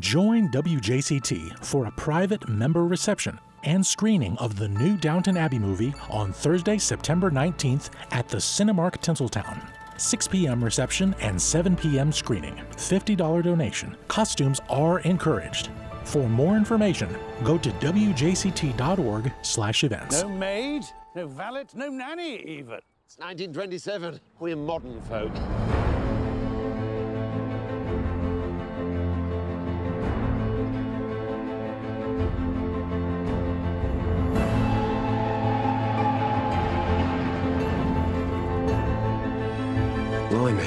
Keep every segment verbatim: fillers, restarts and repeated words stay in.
Join W J C T for a private member reception and screening of the new Downton Abbey movie on Thursday, September nineteenth at the Cinemark Tinseltown. six p m reception and seven p m screening. fifty dollar donation. Costumes are encouraged. For more information, go to W J C T dot org slash events. No maid, no valet, no nanny even. It's nineteen twenty-seven. We're modern folk. Blimey.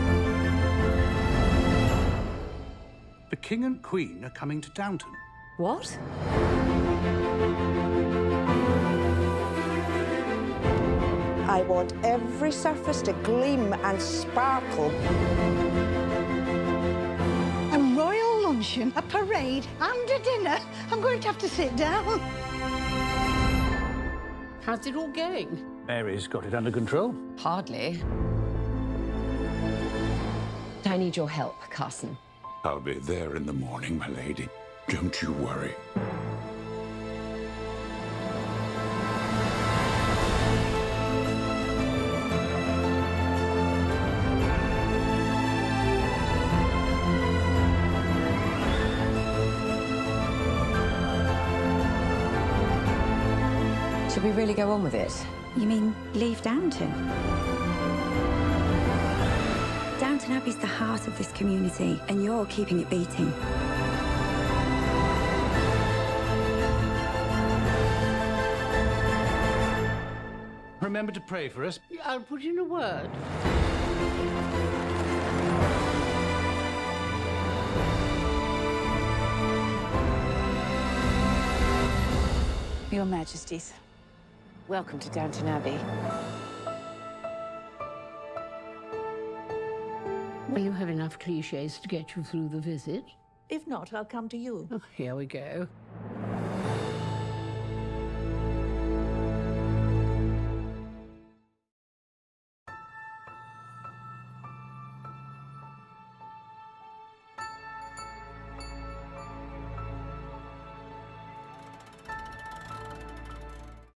The King and Queen are coming to Downton. What? I want every surface to gleam and sparkle. A royal luncheon, a parade, and a dinner. I'm going to have to sit down. How's it all going? Mary's got it under control. Hardly. I need your help, Carson. I'll be there in the morning, my lady. Don't you worry. Should we really go on with it? You mean leave Downton? Downton Abbey's the heart of this community, and you're keeping it beating. Remember to pray for us. I'll put in a word. Your Majesties, welcome to Downton Abbey. Will you have enough cliches to get you through the visit? If not, I'll come to you. Oh, here we go.